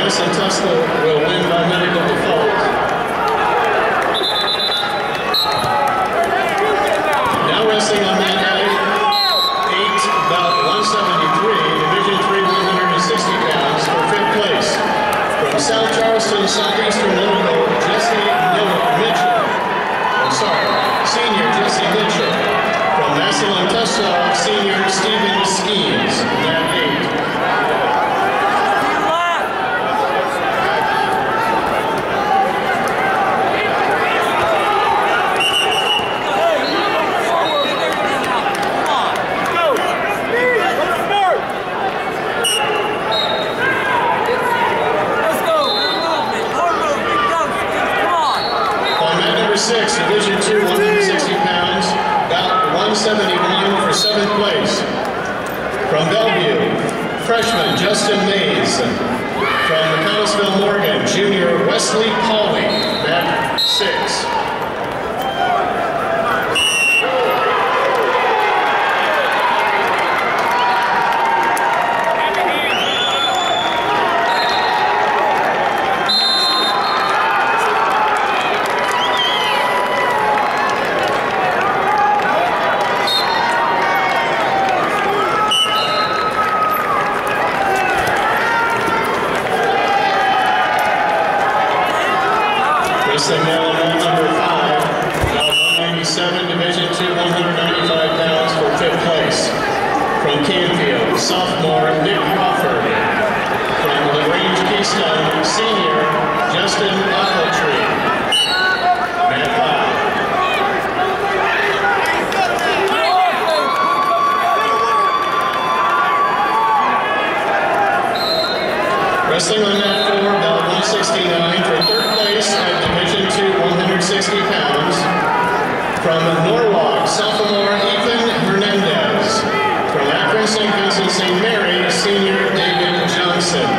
Madison Tuslaw will win by medical default. Now wrestling on that night, 8, bout 173, Division III, 160 pounds for 5th place. From South Charleston, Southeastern local, Senior Jesse Mitchell. From Massillon Tuslaw, Senior Stephen Skeens, that 8. Division II, 160 pounds, bout 171 for 7th place. From Bellevue, freshman Justin Mays. From McConnellsville, Morgan, junior Wesley Pauly, that 6. Wrestling now in number 5, bout 197, Division II, 195 pounds for 5th place. From Canfield, sophomore Nick Crawford. From LaGrange Keystone, senior Justin Appletree. Mat 5. Wrestling on that 4, bout 169 for 3rd place at Division II, 160 pounds. From Norwalk, sophomore Ethan Hernandez. From Akron, St. Vincent, St. Mary, senior David Johnson.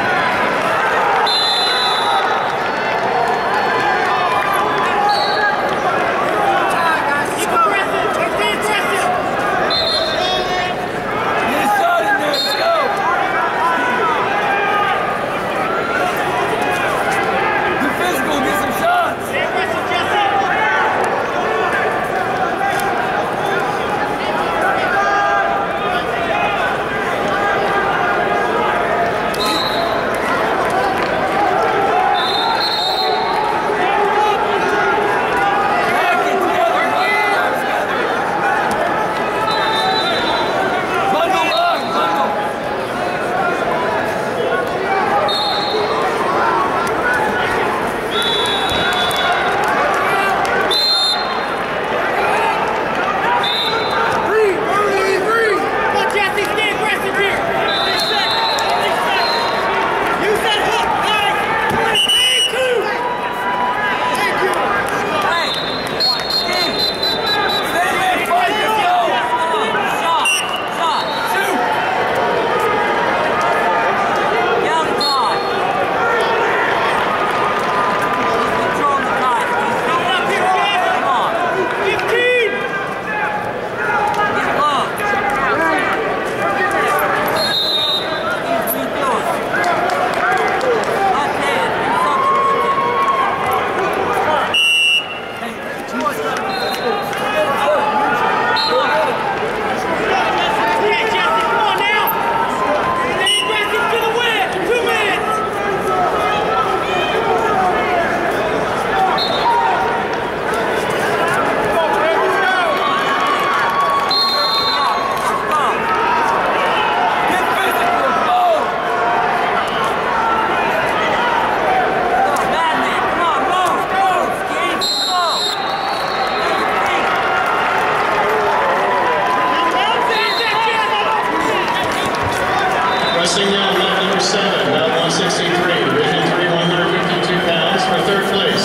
Wrestling now at number 7, bout 163, Division III, 152 pounds for 3rd place.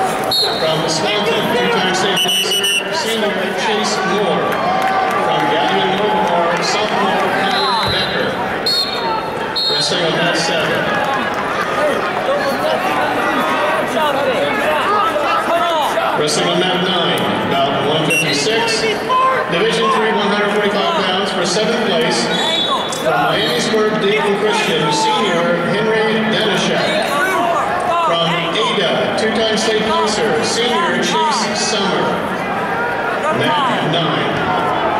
From Swanton, 2-time state placer, senior Chase Moore. From Gallion, Northmore, sophomore Connor Becker. Wrestling on that 7. Wrestling on that 9, bout 156, Division III, 145 pounds for 7th place. From Miamisburg, Dayton Christian, senior Henry Denisha. Summer. Mat 9.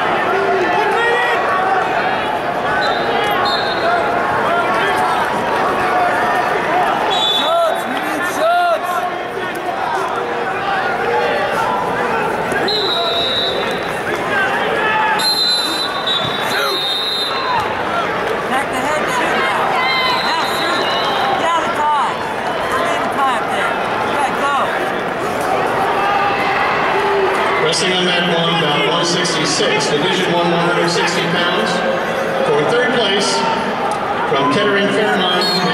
Wrestling on mat 1, about 166, Division 1, 160 pounds. For third place, from Kettering, Fairmont,